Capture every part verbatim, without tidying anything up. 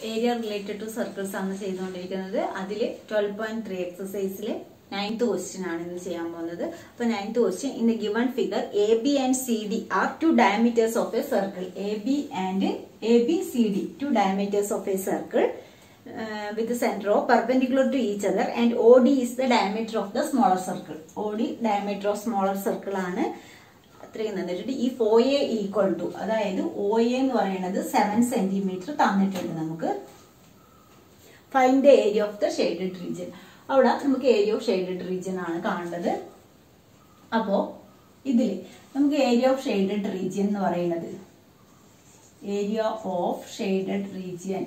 Area related to circles ആണ് ചെയ്തുകൊണ്ടിരിക്കുന്നത്. അതിൽ ട്വൽവ് പോയിന്റ് ത്രീ എക്സസൈസിലെ നയൻത് ക്വസ്റ്റ്യൻ ആണ് ഇന്ന് ചെയ്യാൻ പോകുന്നത്. അപ്പൊ ninth question, in the given figure A B and C D are two diameters of a circle. A B and A B C D two diameters of a circle with the center of perpendicular to each other and O D is the diameter of the smaller circle. O D diameter of smaller circle ആണ്. അത്രയും തന്നിട്ടുണ്ട്. ഈ for A equal to, അതായത് O A എന്ന് പറയുന്നത് seven centimetre തന്നിട്ടുണ്ട് നമുക്ക്. Find the area of the shaded region. അവിടെ നമുക്ക് ഏരിയ ഓഫ് ഷെയ്ഡഡ് റീജിയൻ ആണ് കാണേണ്ടത്. അപ്പോ ഇതിൽ നമുക്ക് ഏരിയ ഓഫ് ഷെയ്ഡഡ് റീജിയൻ എന്ന് പറയുന്നത്, area of shaded region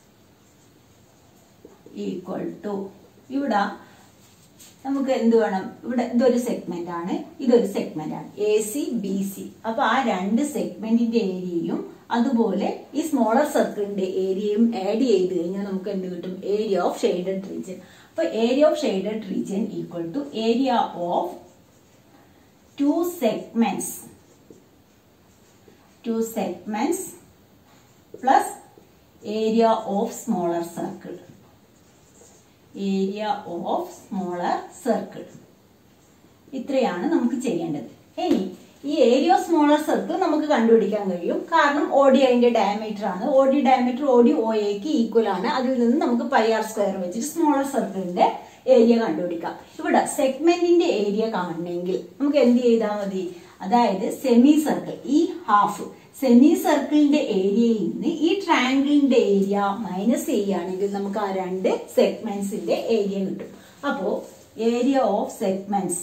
equal to, ഇവിടെ നമുക്ക് എന്ത് വേണം, ഇവിടെ ഇതൊരു സെഗ്മെന്റ് ആണ്, ഇതൊരു സെഗ്മെന്റ് ആണ്, എ സി ബി സി. അപ്പൊ ആ രണ്ട് സെഗ്മെന്റിന്റെ ഏരിയയും അതുപോലെ ഈ സ്മോളർ സർക്കിളിന്റെ ഏരിയയും ആഡ് ചെയ്ത് കഴിഞ്ഞാൽ നമുക്ക് എന്ത് കിട്ടും, ഏരിയ ഓഫ് ഷെയ്ഡഡ് റീജിയൻ. അപ്പൊ area of shaded region equal to area of two segments two segments plus area of smaller circle. Area of smaller circle. ഇത്രയാണ് നമുക്ക് ചെയ്യേണ്ടത്. ഇനി ഈ ഏരിയ ഓഫ് സ്മോളർ സർക്കിൾ നമുക്ക് കണ്ടുപിടിക്കാൻ കഴിയും, കാരണം ഒ ഡി അതിന്റെ ഡയമീറ്റർ ആണ്. O D diameter O D O എക്ക് ഈക്വൽ ആണ്. അതിൽ നിന്ന് നമുക്ക് പൈ ആർ സ്ക്വയർ വെച്ചിട്ട് സ്മോളർ സർക്കിളിന്റെ ഏരിയ കണ്ടുപിടിക്കാം. ഇവിടെ സെഗ്മെന്റിന്റെ ഏരിയ കാണണമെങ്കിൽ നമുക്ക് എന്ത് ചെയ്താൽ മതി, അതായത് സെമി സർക്കിൾ, ഈ ഹാഫ് സെമി സർക്കിളിന്റെ ഏരിയയിൽ നിന്ന് ഈ ട്രയാങ്കിളിന്റെ ഏരിയ മൈനസ് ചെയ്യുകയാണെങ്കിൽ നമുക്ക് ആ രണ്ട് സെഗ്മെന്റ്സിന്റെ ഏരിയ കിട്ടും. അപ്പോ area of segments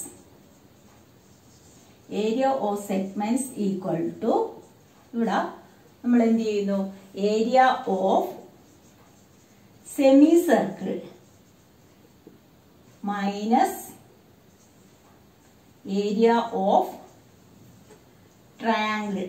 area of segments equal to, ഇവിടെ നമ്മൾ എന്ത് ചെയ്യുന്നു, area of semi circle minus area of triangle.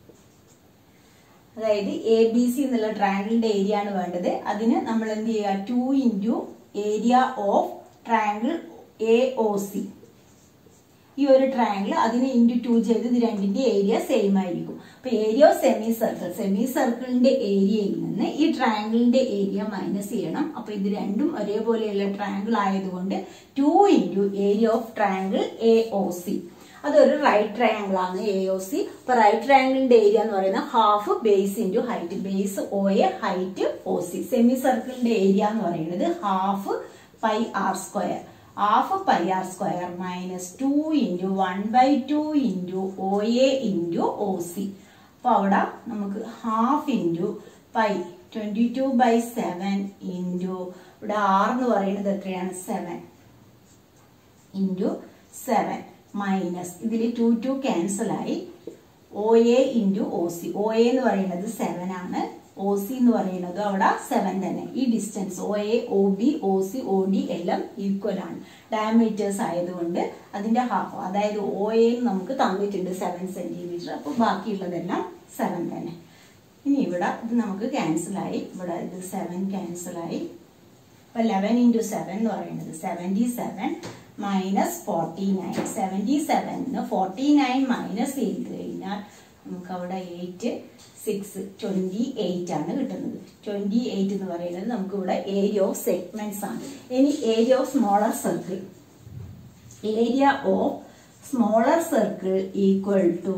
അതായത് എ ബി സി എന്നുള്ള ട്രയാങ്കിളിന്റെ ഏരിയ ആണ് വേണ്ടത്. അതിന് നമ്മൾ എന്ത് ചെയ്യുക, two into area of triangle A O C. ഈ ഒരു ട്രയാങ്കിൾ അതിന് ഇൻറ്റു ടു ചെയ്ത് ഇത് രണ്ടിന്റെ ഏരിയ സെയിം ആയിരിക്കും. അപ്പൊ area of semi circle, semi സർക്കിളിന്റെ ഏരിയയിൽ നിന്ന് ഈ ട്രയാങ്കിളിന്റെ ഏരിയ മൈനസ് ചെയ്യണം. അപ്പൊ ഇത് രണ്ടും ഒരേപോലെയുള്ള ട്രയാങ്കിൾ ആയതുകൊണ്ട് two into area of triangle A O C. അതൊരു റൈറ്റ് ട്രയാങ്കിൾ ആണ് എ ഒ സി. അപ്പൊ റൈറ്റ് ട്രയാങ്കിളിന്റെ ഏരിയ എന്ന് പറയുന്നത് half base into height, base O A height O C. Semi സർക്കിളിന്റെ ഏരിയ എന്ന് പറയുന്നത് half pi R square, half pi R square minus two into one by two into O A into O C. അപ്പൊ അവിടെ നമുക്ക് half into pi twenty two by seven into ഇവിടെ R എന്ന് പറയുന്നത് എത്രയാണ്, സെവൻ ഇൻറ്റു സെവൻ മൈനസ് ഇതിൽ two two cancel ആയി O A into O C. O A എന്ന് പറയുന്നത് സെവൻ ആണ്, ഒ സി എന്ന് പറയുന്നത് അവിടെ സെവൻ തന്നെ. ഈ distance O A O B O C O D എല്ലാം ഈക്വൽ ആണ്. ഡയമീറ്റേഴ്സ് ആയതുകൊണ്ട് അതിന്റെ ഹാഫ്, അതായത് ഒ എ നമുക്ക് തന്നിട്ടുണ്ട് സെവൻ സെന്റിമീറ്റർ. അപ്പൊ ബാക്കിയുള്ളതെല്ലാം സെവൻ തന്നെ. ഇനി ഇവിടെ ഇത് നമുക്ക് ക്യാൻസൽ ആയി, ഇവിടെ ഇത് സെവൻ ക്യാൻസൽ ആയി. അപ്പൊ ലെവൻ ഇൻറ്റു സെവൻ എന്ന് പറയുന്നത് seventy seven minus forty nine. Seventy സെവനിന്ന് ഫോർട്ടി നയൻ മൈനസ് ചെയ്ത് കഴിഞ്ഞാൽ നമുക്ക് അവിടെ എയ്റ്റ് സിക്സ് ട്വന്റി എയ്റ്റ് ആണ് കിട്ടുന്നത്. ട്വന്റി എയ്റ്റ് എന്ന് പറയുന്നത് നമുക്ക് ഇവിടെ ഏരിയ ഓഫ് സെഗ്മെന്റ്സ് ആണ്. ഇനി area of smaller circle, area of smaller circle equal to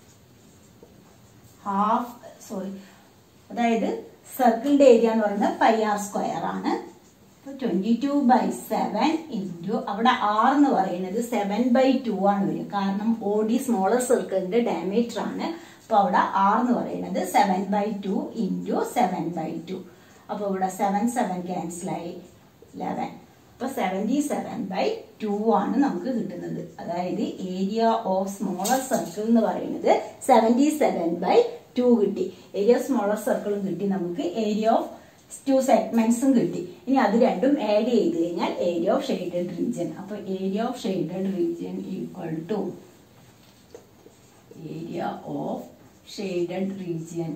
half, sorry, അതായത് സർക്കിളിന്റെ ഏരിയ എന്ന് പറയുന്നത് പൈ ആർ സ്ക്വയർ ആണ്. Twenty two by seven into അവിടെ ആർ എന്ന് പറയുന്നത് സെവൻ ബൈ ടു ആണ് വരിക, കാരണം ഒ ഡി സ്മോളർ സർക്കിളിന്റെ ഡയമീറ്റർ ആണ്. അപ്പൊ അവിടെ ആർ എന്ന് പറയുന്നത് seven by two into seven by two. അപ്പൊ ഇവിടെ സെവൻ സെവൻ ക്യാൻസൽ ആയി ലെവൻ. അപ്പൊ സെവൻറ്റി സെവൻ ബൈ ടു ആണ് നമുക്ക് കിട്ടുന്നത്. അതായത് ഏരിയ ഓഫ് സ്മോളർ സർക്കിൾ എന്ന് പറയുന്നത് സെവൻറ്റി സെവൻ ബൈ ടു കിട്ടി. ഏരിയ ഓഫ് സ്മോളർ സർക്കിളും കിട്ടി, നമുക്ക് ഏരിയ ഓഫ് ടു സെഗ്മെന്റ്സും കിട്ടി. ഇനി അത് രണ്ടും ആഡ് ചെയ്ത് കഴിഞ്ഞാൽ ഏരിയ ഓഫ് ഷെയ്ഡഡ് റീജിയൻ. അപ്പൊ area of shaded region equal to area of shaded region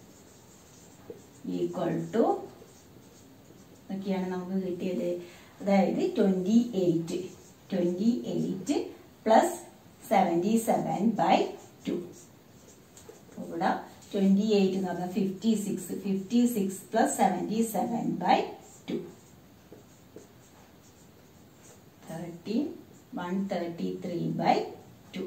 equal to ഒക്കെയാണ് നമുക്ക് കിട്ടിയത്. അതായത് twenty eight twenty eight plus seventy seven by two. ഇവിടെ ട്വന്റി എയ്റ്റ് എന്ന് പറഞ്ഞാൽ fifty six fifty six plus seventy seven by two thirteen one thirty three by two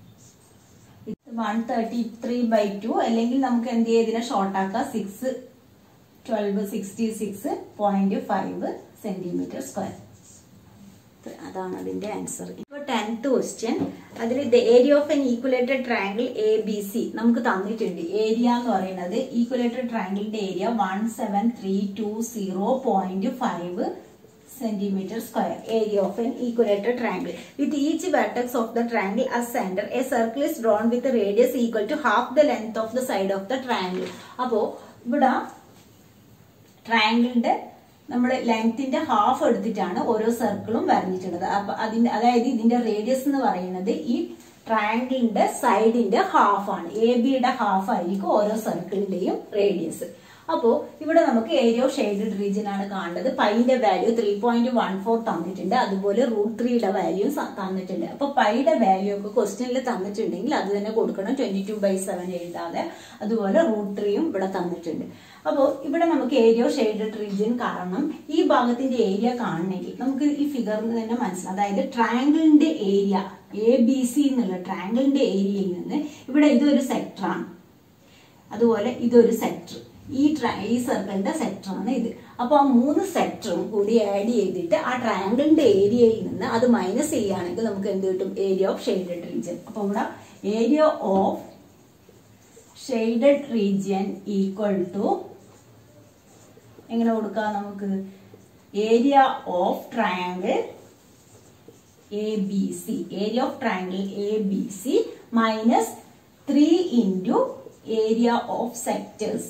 one thirty three by two അല്ലെങ്കിൽ നമുക്ക് എന്ത് ചെയ്യാം ഇതിനെ short ആക്കാം six twelve sixty six point five centimetre square. അതാണ് അതിന്റെ ആൻസർ. ഇപ്പൊ ടെൻത്ത് ക്വസ്റ്റ്യൻ, അതിൽ the area of an equilateral triangle A B C നമുക്ക് തന്നിട്ടുണ്ട്. ഏരിയ എന്ന് പറയുന്നത് ഈക്വലേറ്റഡ് ട്രയാങ്കിളിന്റെ area one seven three two zero point five centimeter square. Area of an equilateral triangle. With each vertex of the triangle as center, a circle is drawn with a radius equal to half the length of the side of the triangle. അപ്പോ ഇവിടെ ട്രയാങ്കിളിന്റെ നമ്മൾ ലെങ്ത്തിന്റെ half എടുത്തിട്ടാണ് ഓരോ സർക്കിളും വരഞ്ഞിട്ടുള്ളത്. അപ്പൊ അതിന്റെ അതായത് ഇതിന്റെ റേഡിയസ് എന്ന് പറയുന്നത് ഈ ട്രയാങ്കിളിന്റെ സൈഡിന്റെ ഹാഫ് ആണ്. എ ബിയുടെ ഹാഫ് ആയിരിക്കും ഓരോ സർക്കിളിന്റെയും റേഡിയസ്. അപ്പോ ഇവിടെ നമുക്ക് ഏരിയ ഓഫ് ഷെയ്ഡഡ് റീജിയൻ ആണ് കാണേണ്ടത്. പൈയുടെ value three point one four തന്നിട്ടുണ്ട്, അതുപോലെ റൂട്ട് ത്രീയുടെ വാല്യൂ തന്നിട്ടുണ്ട്. അപ്പൊ പൈയുടെ വാല്യൂ ഒക്കെ ക്വസ്റ്റ്യനിൽ തന്നിട്ടുണ്ടെങ്കിൽ അത് തന്നെ കൊടുക്കണം, ട്വന്റി ടു ബൈ സെവൻ എഴുതാതെ. അതുപോലെ റൂട്ട് ത്രീയും ഇവിടെ തന്നിട്ടുണ്ട്. അപ്പോൾ ഇവിടെ നമുക്ക് ഏരിയ ഓഫ് ഷെയ്ഡഡ് റീജിയൻ കാരണം ഈ ഭാഗത്തിന്റെ ഏരിയ കാണണമെങ്കിൽ നമുക്ക് ഈ ഫിഗറിന് തന്നെ മനസ്സിലാവും. അതായത് ട്രയാങ്കിളിന്റെ ഏരിയ എ ബി സി എന്നുള്ള ട്രയാങ്കിളിന്റെ ഏരിയയിൽ നിന്ന് ഇവിടെ ഇതൊരു സെക്ടറാണ്, അതുപോലെ ഇതൊരു സെക്ടർ, ഈ ഈ സർക്കിളിന്റെ സെക്ടർ ആണ് ഇത്. അപ്പൊ ആ മൂന്ന് സെക്ടറും കൂടി ആഡ് ചെയ്തിട്ട് ആ ട്രയാങ്കിളിന്റെ ഏരിയയിൽ നിന്ന് അത് മൈനസ് ചെയ്യുകയാണെങ്കിൽ നമുക്ക് എന്ത് കിട്ടും? Area of shaded region. അപ്പൊ ഇവിടെ area of shaded region equal to എങ്ങനെ കൊടുക്കാം നമുക്ക്? Area of triangle A B C, area of triangle A B C minus three into area of sectors.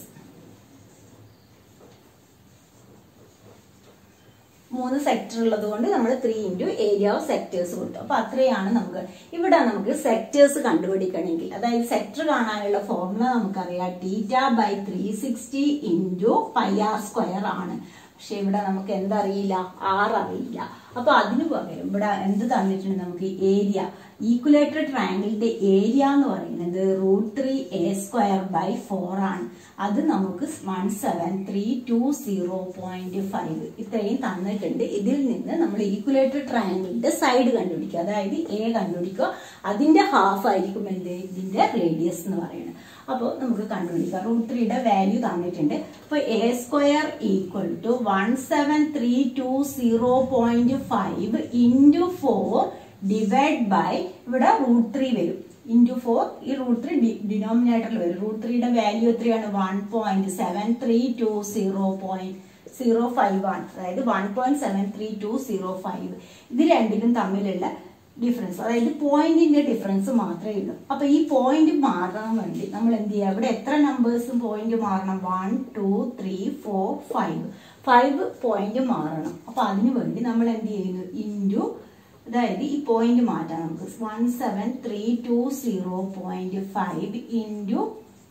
മൂന്ന് സെക്ടർ ഉള്ളത് കൊണ്ട് നമ്മൾ three into area of sectors കൊടുത്തു. അപ്പൊ അത്രയാണ് നമുക്ക്. ഇവിടെ നമുക്ക് സെക്ടേഴ്സ് കണ്ടുപിടിക്കണമെങ്കിൽ, അതായത് സെക്ടർ കാണാനുള്ള ഫോർമുല നമുക്കറിയാം, theta by three sixty into pi R square ആണ്. പക്ഷെ ഇവിടെ നമുക്ക് എന്തറിയില്ല? ആർ അറിയില്ല. അപ്പൊ അതിന് പകരം ഇവിടെ എന്ത് തന്നിട്ടുണ്ട് നമുക്ക്? ഏരിയ, ഈക്വലേറ്റഡ് ട്രയാങ്കിളിന്റെ ഏരിയ എന്ന് പറയുന്നത് root three A square by four ആണ്. അത് നമുക്ക് one seven three two zero point five ഇത്രയും തന്നിട്ടുണ്ട്. ഇതിൽ നിന്ന് നമ്മൾ ഈക്വലേറ്റഡ് ട്രയാങ്കിളിന്റെ സൈഡ് കണ്ടുപിടിക്കുക, അതായത് എ കണ്ടുപിടിക്കുക. അതിന്റെ ഹാഫ് ആയിരിക്കും എന്ത്? ഇതിന്റെ റേഡിയസ് എന്ന് പറയുന്നത്. അപ്പോൾ നമുക്ക് കണ്ടുപിടിക്കാം. റൂട്ട് ത്രീയുടെ വാല്യൂ തന്നിട്ടുണ്ട്. അപ്പൊ A square equal to one seven three two zero point five into four divide by ഇവിടെ റൂട്ട് ത്രീ വരും, ഇൻറ്റു ഫോർ. ഈ റൂട്ട് ത്രീ ഡിനോമിനേറ്ററിൽ വരും. റൂട്ട് ത്രീയുടെ വാല്യൂ എത്രയാണ്? One point seven three two zero point zero five ആണ്. അതായത് one point seven three two zero five. ഇത് രണ്ടിലും തമ്മിലുള്ള ഡിഫറൻസ്, അതായത് പോയിന്റിന്റെ ഡിഫറൻസ് മാത്രമേ ഉള്ളൂ. അപ്പൊ ഈ പോയിന്റ് മാറാൻ വേണ്ടി നമ്മൾ എന്ത് ചെയ്യുക? ഇവിടെ എത്ര നമ്പേഴ്സും പോയിന്റ് മാറണം? One two three four five five point മാറണം. അപ്പൊ അതിനു വേണ്ടി നമ്മൾ എന്ത് ചെയ്യുന്നു? ഇൻറ്റു, അതായത് ഈ പോയിന്റ് മാറ്റാം നമുക്ക്. One seven three two zero point five into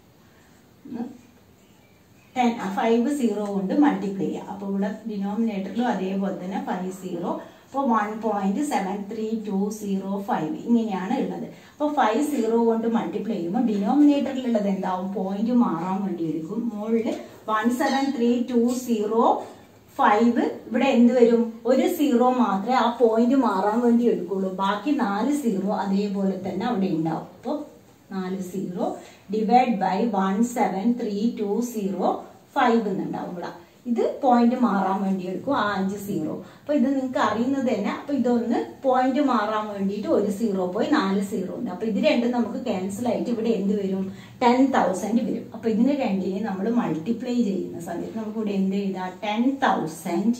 ten, five zero കൊണ്ട് മൾട്ടിപ്ലൈ ചെയ്യുക. അപ്പൊ ഇവിടെ ഡിനോമിനേറ്ററിലും അതേപോലെ തന്നെ ഫൈവ് സീറോ. അപ്പോൾ one point seven three two zero five ഇങ്ങനെയാണ് ഉള്ളത്. അപ്പോൾ ഫൈവ് സീറോ കൊണ്ട് മൾട്ടിപ്ലൈ ചെയ്യുമ്പോൾ ഡിനോമിനേറ്ററിലുള്ളത് എന്താവും? പോയിന്റ് മാറാൻ വേണ്ടി എടുക്കും. മുകളിൽ one seven three two zero five, ഇവിടെ എന്ത് വരും? ഒരു സീറോ മാത്രമേ ആ പോയിന്റ് മാറാൻ വേണ്ടി എടുക്കുള്ളൂ. ബാക്കി നാല് സീറോ അതേപോലെ തന്നെ അവിടെ ഉണ്ടാവും. അപ്പോൾ നാല് zero divide by one seven three two zero five എന്നുണ്ടാവും ഇവിടെ. ഇത് പോയിന്റ് മാറാൻ വേണ്ടി എടുക്കും, ആ അഞ്ച് സീറോ. അപ്പൊ ഇത് നിങ്ങൾക്ക് അറിയുന്നത് തന്നെ. അപ്പൊ ഇതൊന്ന് പോയിന്റ് മാറാൻ വേണ്ടിയിട്ട് ഒരു സീറോ പോയി നാല് സീറോ ഉണ്ട്. അപ്പൊ ഇത് രണ്ടും നമുക്ക് ക്യാൻസൽ ആയിട്ട് ഇവിടെ എന്ത് വരും? ടെൻ തൗസൻഡ് വരും. അപ്പൊ ഇതിന് രണ്ടിനെ നമ്മൾ മൾട്ടിപ്ലൈ ചെയ്യുന്ന സമയത്ത് നമുക്ക് ഇവിടെ എന്ത് എഴുതാം? Ten thousand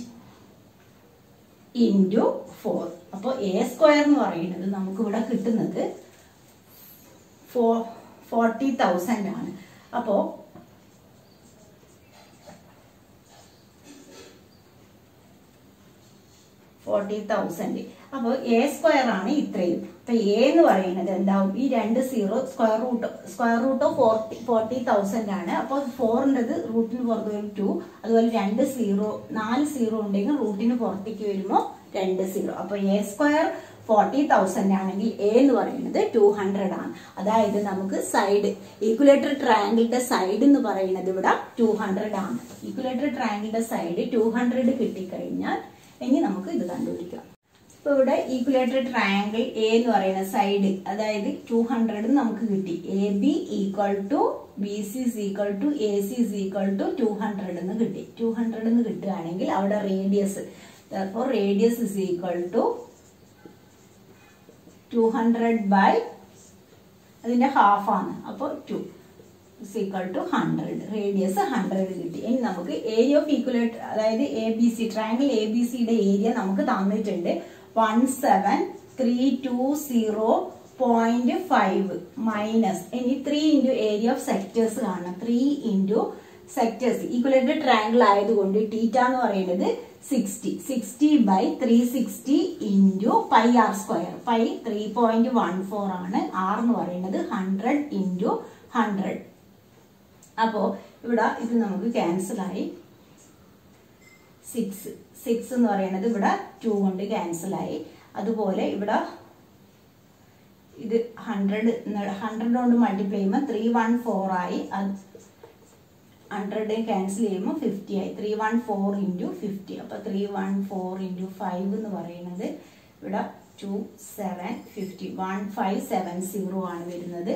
into four. അപ്പോൾ എ സ്ക്വയർ എന്ന് പറയുന്നത് നമുക്ക് ഇവിടെ കിട്ടുന്നത് ഫോർ ഫോർട്ടി തൗസൻഡ് ആണ്. അപ്പോ ഫോർട്ടി തൗസൻഡ്. അപ്പോൾ എ സ്ക്വയർ ആണ് ഇത്രയും. അപ്പൊ എ എന്ന് പറയുന്നത് എന്താവും? ഈ രണ്ട് zero square root square root of forty forty thousand ആണ്. അപ്പോൾ ഫോറിൻ്റെത് റൂട്ടിന് പുറത്ത് വരും ടു. അതുപോലെ രണ്ട് സീറോ നാല് സീറോ ഉണ്ടെങ്കിൽ റൂട്ടിന് പുറത്തേക്ക് വരുമ്പോൾ രണ്ട് സീറോ. അപ്പൊ എ സ്ക്വയർ ഫോർട്ടി തൗസൻഡ് ആണെങ്കിൽ എ എന്ന് പറയുന്നത് ടു ഹൺഡ്രഡ് ആണ്. അതായത് നമുക്ക് സൈഡ് ഈക്വലേറ്റർ ട്രയാങ്കിളിന്റെ സൈഡ് എന്ന് പറയുന്നത് ഇവിടെ ടു ഹൺഡ്രഡ് ആണ്. ഈക്വലേറ്റർ ട്രയാങ്കിളിന്റെ സൈഡ് ടു ഹൺഡ്രഡ് കിട്ടിക്കഴിഞ്ഞാൽ ഇനി നമുക്ക് ഇത് കണ്ടുപിടിക്കാം. ഇപ്പൊ ഇവിടെ ഈക്വലേറ്റർ ട്രയാങ്കിൾ എ എന്ന് പറയുന്ന സൈഡ് അതായത് ടു ഹൺഡ്രഡ് നമുക്ക് കിട്ടി. A B equal to B C equal to A C equal to two hundred എന്ന് കിട്ടി. ടു ഹൺഡ്രഡ് എന്ന് കിട്ടുകയാണെങ്കിൽ അവിടെ radius radius is equal to two hundred by അതിന്റെ ഹാഫ് ആണ്. അപ്പോൾ two is equal to hundred. Radius hundred കിട്ടി. ഇനി നമുക്ക് ഏരിയ ഓഫ് ഈക്വലേറ്റർ അതായത് A B C triangle A B സിയുടെ ഏരിയ നമുക്ക് തന്നിട്ടുണ്ട് one seven three two zero point five minus ഇനി three into area of sectors കാണണം. Three into sectors equilateral triangle ആയതുകൊണ്ട് തീറ്റ എന്ന് പറയുന്നത് sixty sixty by three sixty into pi R square. Pi three point one four ആണ്. R എന്ന് പറയുന്നത് hundred into hundred. അപ്പോ ഇവിടെ ഇത് നമുക്ക് ക്യാൻസൽ ആയി. സിക്സ് സിക്സ് എന്ന് പറയുന്നത് ഇവിടെ ടു കൊണ്ട് ക്യാൻസൽ ആയി. അതുപോലെ ഇവിടെ ഇത് ഹൺഡ്രഡ് ഹൺഡ്രഡ് കൊണ്ട് മൾട്ടിപ്ലൈ ചെയ്യുമ്പോൾ ത്രീ വൺ ഫോർ ആയി. ഹൺഡ്രഡ് ക്യാൻസൽ ചെയ്യുമ്പോൾ ഫിഫ്റ്റി ആയി. Three one four into fifty. അപ്പൊ three one four into five എന്ന് പറയുന്നത് ഇവിടെ two seven fifty one five seven zero ആണ് വരുന്നത്.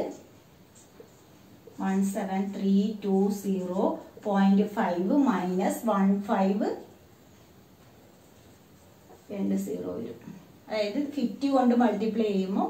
One seven three two zero point five minus one five രണ്ട് സീറോ വരും. അതായത് ഫിഫ്റ്റി കൊണ്ട് മൾട്ടിപ്ലൈ ചെയ്യുമ്പോൾ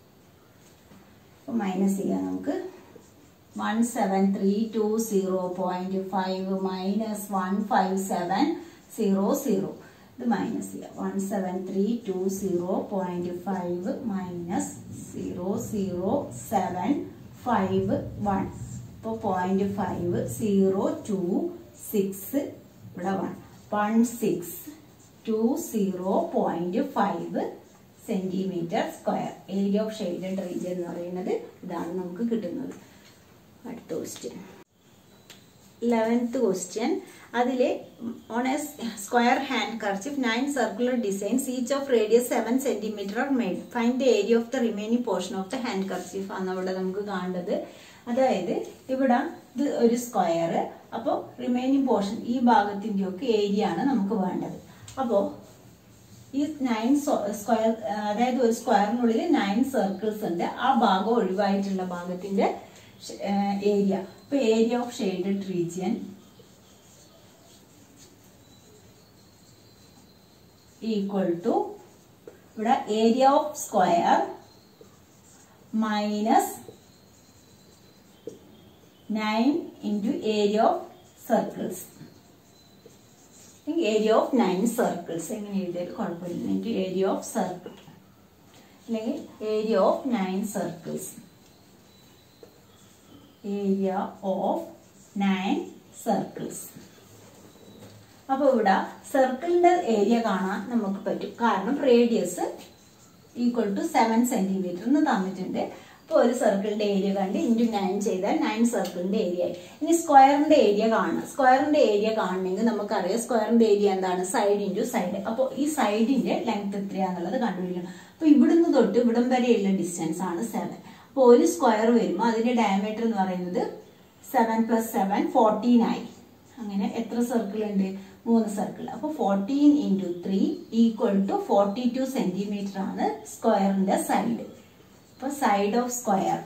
മൈനസ് ചെയ്യാം നമുക്ക്. One seven three two zero point five minus one five seven zero zero ഇത് മൈനസ് ചെയ്യാം. One seven three two zero point five minus zero zero seven five one. ഇപ്പോൾ point five zero two six ഇവിടെ one one six two zero point five centimetre square. Area of shaded region എന്ന് പറയുന്നത് ഇതാണ് നമുക്ക് കിട്ടുന്നത്. അടുത്ത question eleventh question. അതിൽ on a square handkerchief nine circular designs each of radius seven centimetre are made. Find the area of the remaining portion of the handkerchief ആണ് ഇവിടെ നമുക്ക് കാണേണ്ടത്. അതായത് ഇവിടെ ഇത് ഒരു സ്ക്വയർ. അപ്പോൾ റിമൈനിങ് പോർഷൻ ഈ ഭാഗത്തിന്റെ ഒക്കെ ഏരിയ ആണ് നമുക്ക് വേണ്ടത്. അപ്പോൾ ഈ നയൻ സ്ക്വയർ അതായത് ഒരു സ്ക്വയറിനുള്ളിൽ നയൻ സർക്കിൾസ് ഉണ്ട്. ആ ഭാഗം ഒഴിവായിട്ടുള്ള ഭാഗത്തിന്റെ ഏരിയ. ഇപ്പൊ area of shaded region equal to ഇവിടെ area of square minus nine into area of circles. Area of nine circles എങ്ങനെ എഴുതിയാലും കുഴപ്പമില്ല. ഇൻറ്റു ഏരിയ ഓഫ് സർക്കിൾ അല്ലെങ്കിൽ area of nine circles. Area of nine circles. അപ്പൊ ഇവിടെ സർക്കിളിന്റെ area കാണാൻ നമുക്ക് പറ്റും. കാരണം radius equal to seven centimetre എന്ന് തന്നിട്ടുണ്ട്. അപ്പോൾ ഒരു സർക്കിളിന്റെ ഏരിയ കണ്ട് ഇൻറ്റു നയൻ ചെയ്താൽ നയൻ സർക്കിളിന്റെ ഏരിയ ആയി. ഇനി സ്ക്വയറിന്റെ ഏരിയ കാണണം. സ്ക്വയറിന്റെ ഏരിയ കാണണമെങ്കിൽ നമുക്കറിയാം സ്ക്വയറിന്റെ ഏരിയ എന്താണ്? Side into side. അപ്പോൾ ഈ സൈഡിന്റെ ലെങ്ത് എത്രയാന്നുള്ളത് കണ്ടുപിടിക്കണം. അപ്പൊ ഇവിടുന്ന് തൊട്ട് ഇവിടം വരെയുള്ള ഡിസ്റ്റൻസ് ആണ് സെവൻ. അപ്പോൾ ഒരു സ്ക്വയർ വരുമ്പോൾ അതിന്റെ ഡയമീറ്റർ എന്ന് പറയുന്നത് സെവൻ പ്ലസ് സെവൻ ഫോർട്ടീൻ ആയി. അങ്ങനെ എത്ര സർക്കിൾ ഉണ്ട്? മൂന്ന് സർക്കിൾ. അപ്പൊ fourteen into three equal to forty two centimetre ആണ് സ്ക്വയറിന്റെ സൈഡ്. അപ്പൊ side of square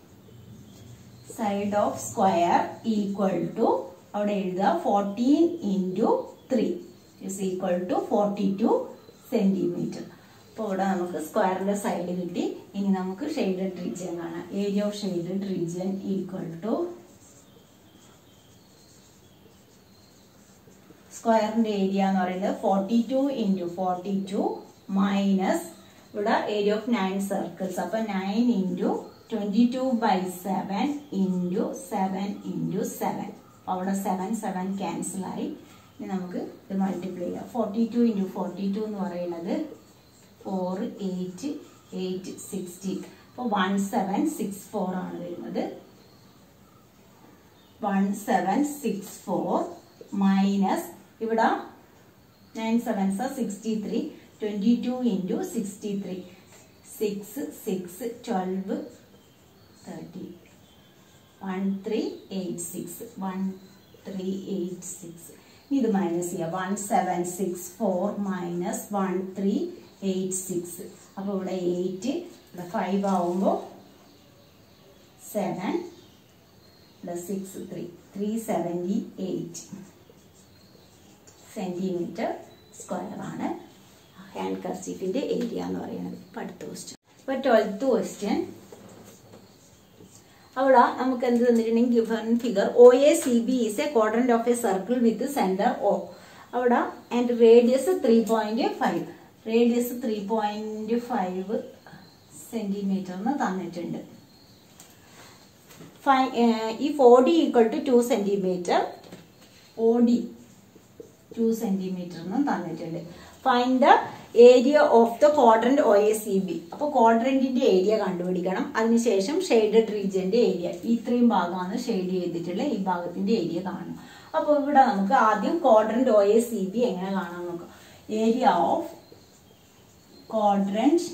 side of square equal to അവിടെ എഴുതുക fourteen into three is equal to forty two centimetre. അപ്പോൾ ഇവിടെ നമുക്ക് സ്ക്വയറിന്റെ സൈഡ് കിട്ടി. ഇനി നമുക്ക് ഷെയ്ഡഡ് റീജിയൻ കാണാം. Area of shaded region equal to സ്ക്വയറിന്റെ ഏരിയ എന്ന് പറയുന്നത് forty two into forty two minus ഇവിടെ ഏരിയ ഓഫ് നയൻ സർക്കിൾസ്. അപ്പൊ nine into twenty two by seven into seven into seven. അവിടെ സെവൻ സെവൻ ക്യാൻസൽ ആയി. ഇനി നമുക്ക് ഇത് മൾട്ടിപ്ലൈ ചെയ്യാം. Forty two into forty two എന്ന് പറയുന്നത് ഫോർ എയ്റ്റ് എയ്റ്റ് സിക്സ്റ്റി. അപ്പോൾ വൺ സെവൻ സിക്സ് ഫോർ ആണ് വരുന്നത്. One seven six four minus ഇവിടെ nine sevens sixty three twenty two into sixty three six six twelve thirty one three eight six one three eight six. ഇത് minus ചെയ്യാം. One seven six four minus one three eight six. അപ്പോൾ ഇവിടെ eight, ഇവിടെ five ആവുമ്പോൾ seven plus six three three seventy eight centimetre square ആണ് ഹാൻഡ് കർച്ചീഫിന്റെ area എന്ന് പറയുന്നത്. ഇപ്പൊ അടുത്ത ക്വസ്റ്റ്യൻ. ഇപ്പൊ ട്വൽത്ത് ക്വസ്റ്റ്യൻ. അവിടെ നമുക്ക് എന്ത് തന്നിട്ടുണ്ടെങ്കിൽ given figure O A C B is a quadrant of a circle with centre O. അവിടെ and radius three point five radius three point five centimetre എന്ന് തന്നിട്ടുണ്ട്. if O D equal to two centimeter, O D two centimeter എന്ന് തന്നിട്ടുണ്ട്. Find the area of the quadrant O A C B. അപ്പോൾ ക്വാഡ്രന്റിന്റെ area കണ്ടുപിടിക്കണം. അതിനുശേഷം shaded റീജിയന്റെ area, ഇത്രയും ഭാഗമാണ് shade ചെയ്തിട്ടുള്ള ഈ ഭാഗത്തിന്റെ ഏരിയ കാണണം. അപ്പോൾ ഇവിടെ നമുക്ക് ആദ്യം quadrant O A C B എങ്ങനെ കാണാൻ നോക്കാം. Area of quadrant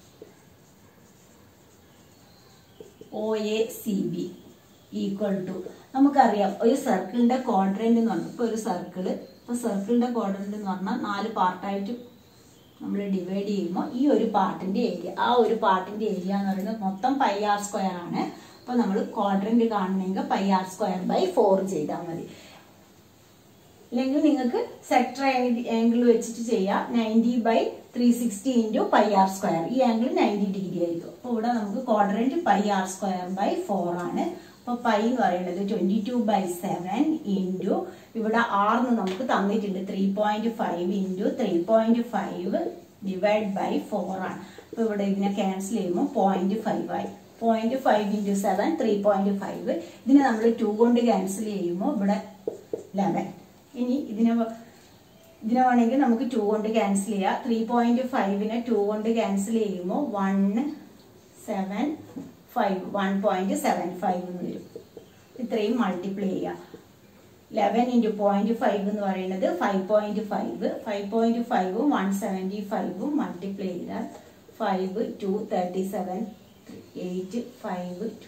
O A C B equal to, നമുക്കറിയാം ഒരു സർക്കിളിന്റെ ക്വാഡ്രന്റ് എന്ന് പറഞ്ഞാൽ, ഇപ്പൊ ഒരു സർക്കിള്, ഇപ്പൊ സർക്കിളിന്റെ ക്വാഡ്രന്റ് എന്ന് പറഞ്ഞാൽ നാല് പാർട്ടായിട്ട് നമ്മൾ ഡിവൈഡ് ചെയ്യുമ്പോൾ ഈ ഒരു പാർട്ടിന്റെ ഏരിയ, ആ ഒരു പാർട്ടിന്റെ ഏരിയ എന്ന് പറയുന്നത് മൊത്തം പൈ ആർ സ്ക്വയർ ആണ്. അപ്പൊ നമ്മൾ ക്വാഡ്രന്റ് കാണണമെങ്കിൽ pi R square by four ചെയ്താൽ മതി. അല്ലെങ്കിൽ നിങ്ങൾക്ക് സെക്ടർ ആംഗിൾ വെച്ചിട്ട് ചെയ്യാം. Ninety by three sixty into pi R square, ഈ ആംഗിൾ നയൻറ്റി ഡിഗ്രി ആയിരിക്കും. അപ്പൊ ഇവിടെ നമുക്ക് quadrant pi R square by four ആണ്. അപ്പൊ പൈ എന്ന് പറയുന്നത് twenty two by seven into ഇവിടെ ആറിന് നമുക്ക് തന്നിട്ടുണ്ട് three point five into three point five divide by four ആണ്. അപ്പൊ ഇവിടെ ഇതിനെ ക്യാൻസൽ ചെയ്യുമ്പോൾ പോയിന്റ് ഫൈവ് ആയി. Point five into seven three point five. ഇതിനെ നമ്മൾ ടു കൊണ്ട് ക്യാൻസൽ ചെയ്യുമ്പോൾ ഇവിടെ ലെവൻ. ഇനി ഇതിനെ ഇതിനെ വേണമെങ്കിൽ നമുക്ക് ടു കൊണ്ട് ക്യാൻസൽ ചെയ്യാം. ത്രീ പോയിന്റ് ഫൈവിനെ ടു കൊണ്ട് ക്യാൻസൽ ചെയ്യുമ്പോൾ one seven five one point seven five എന്ന് വരും. ഇത്രയും മൾട്ടിപ്ലൈ ചെയ്യാം. ലെവൻ ഇൻറ്റു പോയിന്റ് ഫൈവ് എന്ന് പറയുന്നത് five point five. Five point ഫൈവും വൺ സെവൻറ്റി ഫൈവും മൾട്ടിപ്ലൈ ചെയ്താൽ five two thirty seven eight five two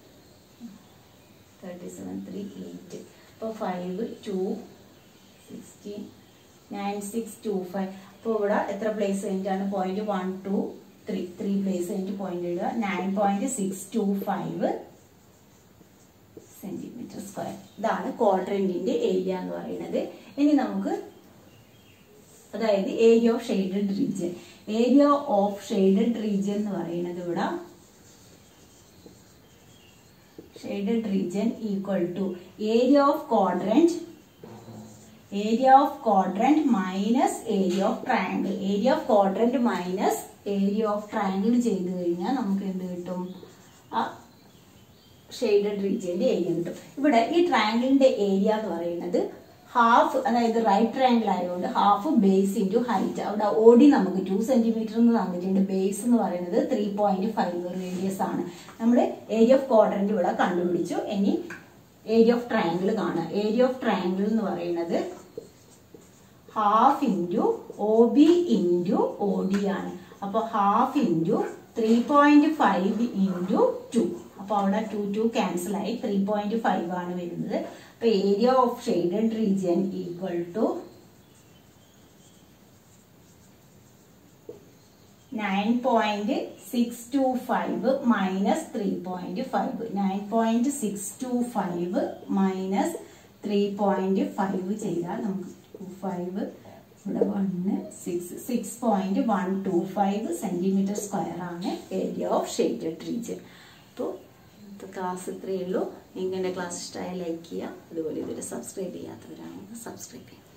thirty seven three eight. അപ്പോൾ five two sixteen nine six two five. അപ്പോൾ ഇവിടെ എത്ര പ്ലേസ് കഴിഞ്ഞിട്ടാണ്? Point one two three three place കഴിഞ്ഞിട്ട് point ഇടുക. Nine point six two five centimetre square. ഇതാണ് ക്വാഡ്രന്റിന്റെ area എന്ന് പറയുന്നത്. ഇനി നമുക്ക് അതായത് area of shaded region. Area of shaded region എന്ന് പറയുന്നത് ഇവിടെ shaded region equal to area of quadrant area of quadrant minus area of triangle. Area of quadrant minus area of triangle ചെയ്ത് കഴിഞ്ഞാൽ നമുക്ക് എന്ത് കിട്ടും? ആ ഷെയ്ഡഡ് റീജിയന്റെ ഏരിയ കിട്ടും. ഇവിടെ ഈ ട്രയാങ്കിളിന്റെ ഏരിയ എന്ന് പറയുന്നത് ഹാഫ്, അതായത് റൈറ്റ് ട്രയാങ്കിൾ ആയതുകൊണ്ട് ഹാഫ് ബേസ് ഇൻറ്റു ഹൈറ്റ്. അവിടെ ഓടി നമുക്ക് ടു സെന്റിമീറ്റർ എന്ന് തന്നിട്ടുണ്ട്. ബേസ് എന്ന് പറയുന്നത് ത്രീ പോയിന്റ് ഫൈവ് റേഡിയസ് ആണ്. നമ്മൾ ഏരിയ ഓഫ് ക്വാഡ്രന്റ് ഇവിടെ കണ്ടുപിടിച്ചു. ഇനി ഏരിയ ഓഫ് ട്രയാങ്കിൾ കാണാം. ഏരിയ ഓഫ് ട്രയാങ്കിൾ എന്ന് പറയുന്നത് half into O B into O D ആണ്. അപ്പൊ half into three point five into two. അപ്പൊ അവിടെ ടു ടു ക്യാൻസൽ ആയി ത്രീ പോയിന്റ് ഫൈവ് ആണ് വരുന്നത്. അപ്പൊ area of shaded region equal to nine point six two five minus three point five. Nine point six two five minus three point five ചെയ്താൽ നമുക്ക് two five ഇവിടെ one six six point one two five centimetre square ആണ് area of shaded region. അപ്പോൾ class ഇത്രയേ ഉള്ളൂ. എങ്ങനെ class ഇഷ്ടമായ like ചെയ്യുക. അതുപോലെ ഇതുവരെ സബ്സ്ക്രൈബ് ചെയ്യാത്തവരാണെങ്കിൽ സബ്സ്ക്രൈബ് ചെയ്യുക.